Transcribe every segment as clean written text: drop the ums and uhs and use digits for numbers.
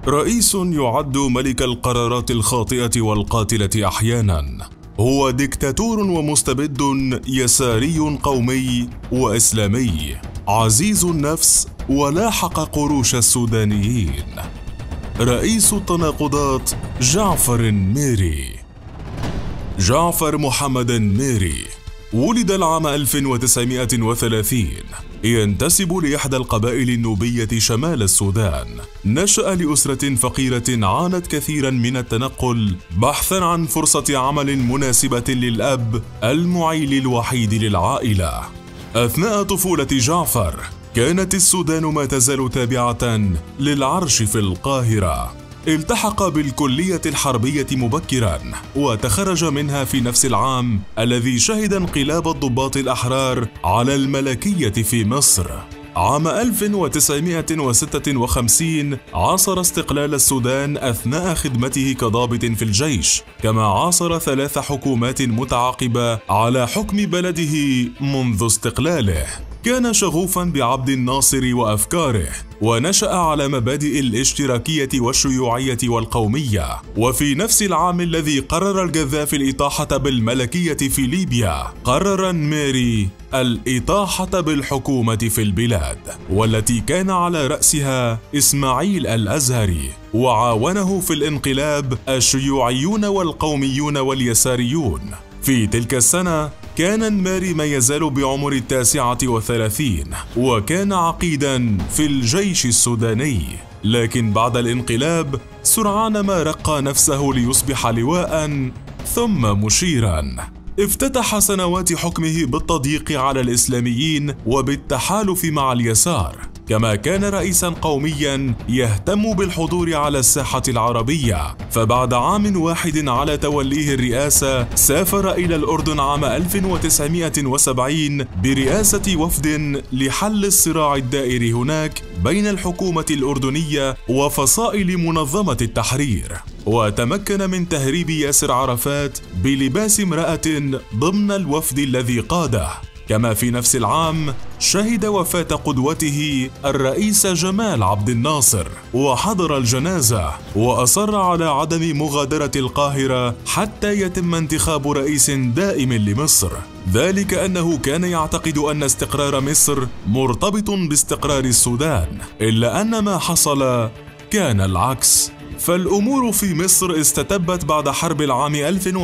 رئيس يعد ملك القرارات الخاطئة والقاتلة أحيانا. هو ديكتاتور ومستبد يساري قومي وإسلامي، عزيز النفس ولاحق قروش السودانيين. رئيس التناقضات جعفر النميري. جعفر محمد النميري ولد العام 1930. ينتسب لإحدى القبائل النوبية شمال السودان. نشأ لأسرة فقيرة عانت كثيرا من التنقل بحثا عن فرصة عمل مناسبة للأب المعيل الوحيد للعائلة. أثناء طفولة جعفر كانت السودان ما تزال تابعة للعرش في القاهرة. التحق بالكلية الحربية مبكرا وتخرج منها في نفس العام الذي شهد انقلاب الضباط الأحرار على الملكية في مصر. عام 1956 عاصر استقلال السودان أثناء خدمته كضابط في الجيش، كما عاصر 3 حكومات متعاقبة على حكم بلده منذ استقلاله. كان شغوفا بعبد الناصر وأفكاره، ونشأ على مبادئ الاشتراكية والشيوعية والقومية. وفي نفس العام الذي قرر القذافي الإطاحة بالملكية في ليبيا، قرر النميري الإطاحة بالحكومة في البلاد، والتي كان على رأسها إسماعيل الأزهري، وعاونه في الانقلاب الشيوعيون والقوميون واليساريون. في تلك السنة كان النميري ما يزال بعمر 39، وكان عقيدا في الجيش السوداني، لكن بعد الانقلاب سرعان ما رقى نفسه ليصبح لواء ثم مشيرا. افتتح سنوات حكمه بالتضييق على الإسلاميين وبالتحالف مع اليسار، كما كان رئيسا قوميا يهتم بالحضور على الساحة العربية. فبعد عام واحد على توليه الرئاسة سافر إلى الأردن عام 1970 برئاسة وفد لحل الصراع الدائر هناك بين الحكومة الأردنية وفصائل منظمة التحرير، وتمكن من تهريب ياسر عرفات بلباس امرأة ضمن الوفد الذي قاده. كما في نفس العام شهد وفاة قدوته الرئيس جمال عبد الناصر وحضر الجنازة، وأصر على عدم مغادرة القاهرة حتى يتم انتخاب رئيس دائم لمصر، ذلك أنه كان يعتقد أن استقرار مصر مرتبط باستقرار السودان، إلا أن ما حصل كان العكس. فالأمور في مصر استتبت بعد حرب العام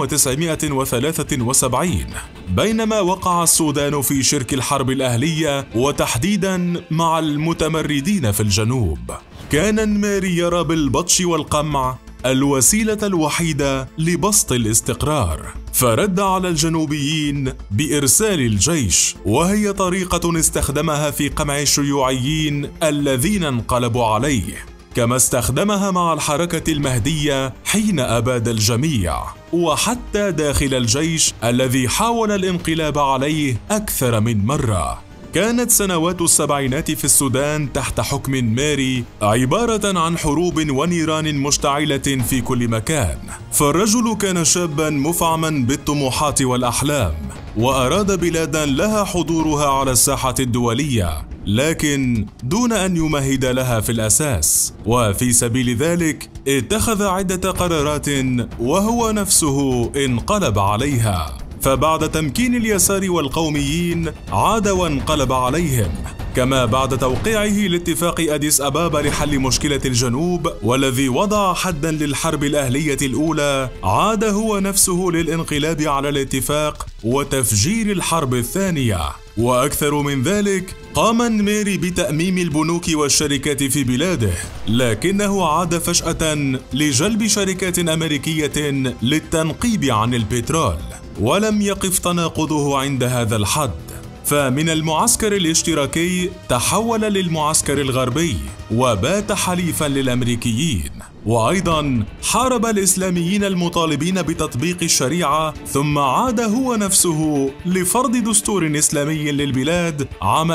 1973، بينما وقع السودان في شرك الحرب الأهلية وتحديدا مع المتمردين في الجنوب. كان النميري يرى بالبطش والقمع الوسيلة الوحيدة لبسط الاستقرار، فرد على الجنوبيين بإرسال الجيش، وهي طريقة استخدمها في قمع الشيوعيين الذين انقلبوا عليه، كما استخدمها مع الحركة المهدية حين أباد الجميع، وحتى داخل الجيش الذي حاول الانقلاب عليه أكثر من مرة. كانت سنوات السبعينات في السودان تحت حكم النميري عبارة عن حروب ونيران مشتعلة في كل مكان، فالرجل كان شابا مفعما بالطموحات والأحلام، وأراد بلادا لها حضورها على الساحة الدولية، لكن دون أن يمهد لها في الأساس. وفي سبيل ذلك اتخذ عدة قرارات وهو نفسه انقلب عليها. فبعد تمكين اليسار والقوميين عاد وانقلب عليهم، كما بعد توقيعه لاتفاق أديس أبابا لحل مشكلة الجنوب والذي وضع حدا للحرب الأهلية الأولى، عاد هو نفسه للانقلاب على الاتفاق وتفجير الحرب الثانية. وأكثر من ذلك، قام النميري بتأميم البنوك والشركات في بلاده، لكنه عاد فجأة لجلب شركات أمريكية للتنقيب عن البترول، ولم يقف تناقضه عند هذا الحد، فمن المعسكر الاشتراكي تحول للمعسكر الغربي وبات حليفا للأمريكيين. وأيضا حارب الإسلاميين المطالبين بتطبيق الشريعة، ثم عاد هو نفسه لفرض دستور إسلامي للبلاد عام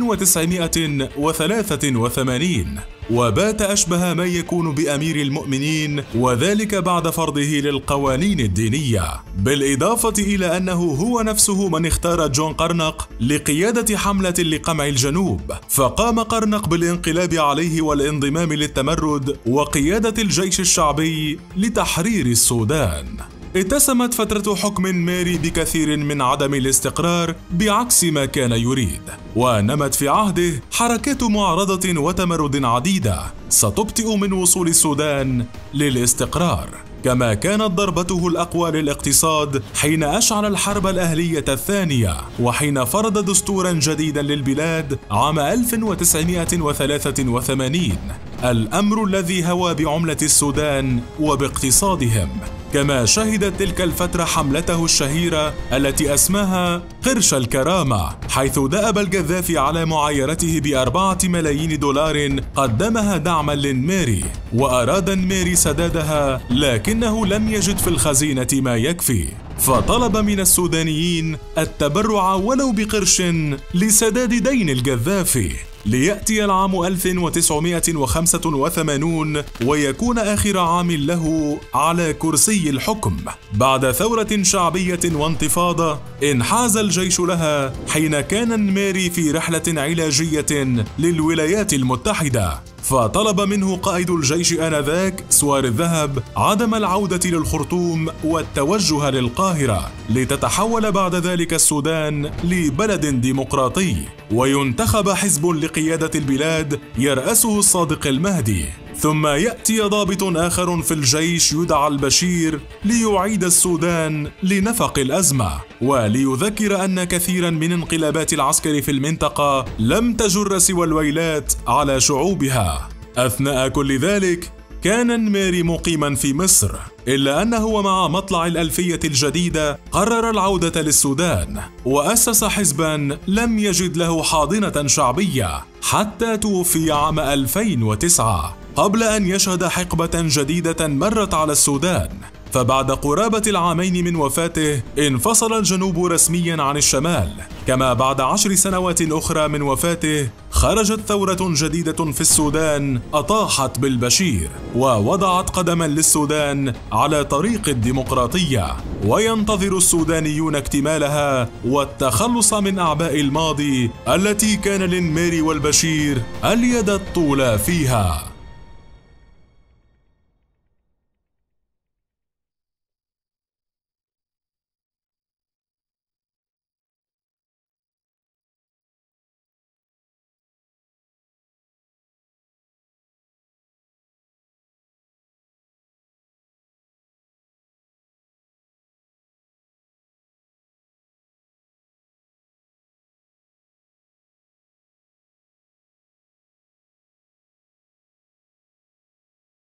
1983، وبات أشبه ما يكون بأمير المؤمنين، وذلك بعد فرضه للقوانين الدينية، بالإضافة إلى أنه هو نفسه من اختار جون قرنق لقيادة حملة لقمع الجنوب، فقام قرنق بالانقلاب عليه والانضمام للتمرد وقيادة الجيش الشعبي لتحرير السودان. اتسمت فترة حكم ماري بكثير من عدم الاستقرار بعكس ما كان يريد، ونمت في عهده حركات معارضة وتمرد عديدة ستبطئ من وصول السودان للاستقرار، كما كانت ضربته الأقوى للاقتصاد حين أشعل الحرب الأهلية الثانية، وحين فرض دستورا جديدا للبلاد عام 1983، الأمر الذي هوى بعملة السودان وباقتصادهم. كما شهدت تلك الفترة حملته الشهيرة التي أسماها قرش الكرامة، حيث دأب القذافي على معايرته ب4 ملايين دولار قدمها دعما للماري، وأراد الماري سدادها، لكنه لم يجد في الخزينة ما يكفي، فطلب من السودانيين التبرع ولو بقرش لسداد دين القذافي، ليأتي العام 1985 ويكون آخر عام له على كرسي الحكم بعد ثورة شعبية وانتفاضة انحاز الجيش لها، حين كان الماري في رحلة علاجية للولايات المتحدة، فطلب منه قائد الجيش آنذاك سوار الذهب عدم العودة للخرطوم والتوجه للقاهرة، لتتحول بعد ذلك السودان لبلد ديمقراطي، وينتخب حزب لقيادة البلاد يرأسه الصادق المهدي، ثم يأتي ضابط آخر في الجيش يدعى البشير ليعيد السودان لنفق الأزمة، وليذكر أن كثيرا من انقلابات العسكر في المنطقة لم تجر سوى الويلات على شعوبها. أثناء كل ذلك كان الماري مقيما في مصر، إلا أنه مع مطلع الألفية الجديدة قرر العودة للسودان، وأسس حزبا لم يجد له حاضنة شعبية حتى توفي عام 2009، قبل أن يشهد حقبة جديدة مرت على السودان. فبعد قرابة العامين من وفاته انفصل الجنوب رسميا عن الشمال، كما بعد 10 سنوات أخرى من وفاته خرجت ثورة جديدة في السودان أطاحت بالبشير ووضعت قدما للسودان على طريق الديمقراطية، وينتظر السودانيون اكتمالها والتخلص من أعباء الماضي التي كان للماري والبشير اليد الطولى فيها.